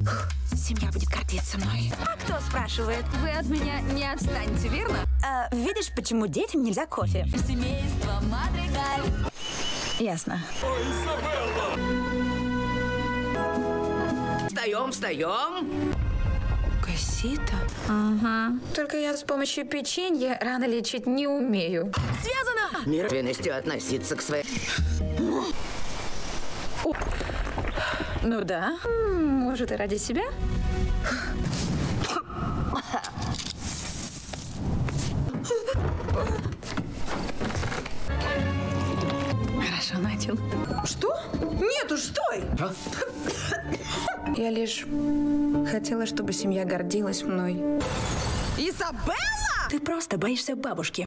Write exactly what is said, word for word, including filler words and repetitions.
Семья будет гордиться мной. А кто спрашивает? Вы от меня не отстанете, верно? А, видишь, почему детям нельзя кофе? Семейство Мадригаль. Ясно. Ой, Изабелла! Встаем, встаем. Кассита? Ага. Только я с помощью печенья рано лечить не умею. Связано! Мирственностью относиться к своей... Ну да. Может, и ради себя? Хорошо начал. Что? Нет уж, стой! Я лишь хотела, чтобы семья гордилась мной. Изабелла! Ты просто боишься бабушки.